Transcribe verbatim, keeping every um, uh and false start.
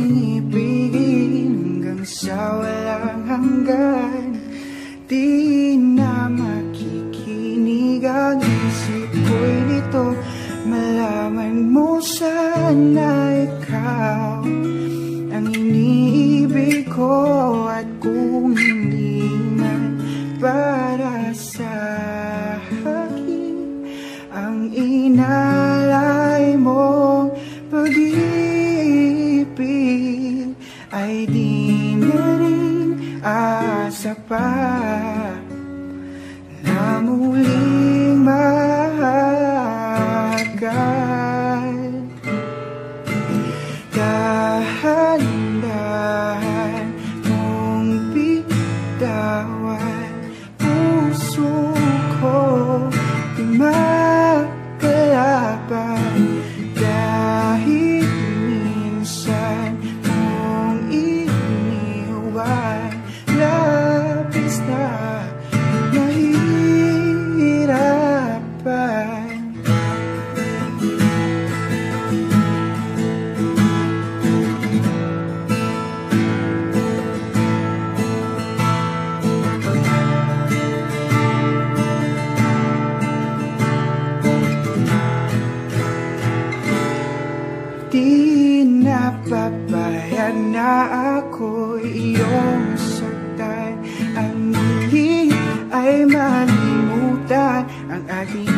ibigin hanggang sa walang hanggan. Di na makikinig ang isip ko'y nito. Malaman mo sana ikaw ang iniibig ko, at kung hindi man para sa akin ang inalay mong pag-ibig, ay di na rin asa pa na muling mahagad. Dahan-dahan mong bitawan puso ko, di makalaban. Dahil minsan mong iniwan, labis na nahihirapan. Di napapayag na ako iyong saktan. Ang muli ay malimutan ang ating